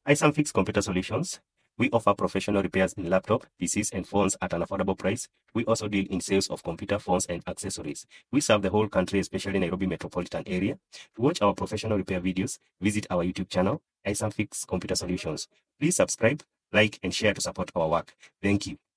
iSamfix Computer Solutions. We offer professional repairs in laptop, PCs, and phones at an affordable price. We also deal in sales of computer phones and accessories. We serve the whole country, especially Nairobi metropolitan area. To watch our professional repair videos, visit our YouTube channel, iSamfix Computer Solutions. Please subscribe, like, and share to support our work. Thank you.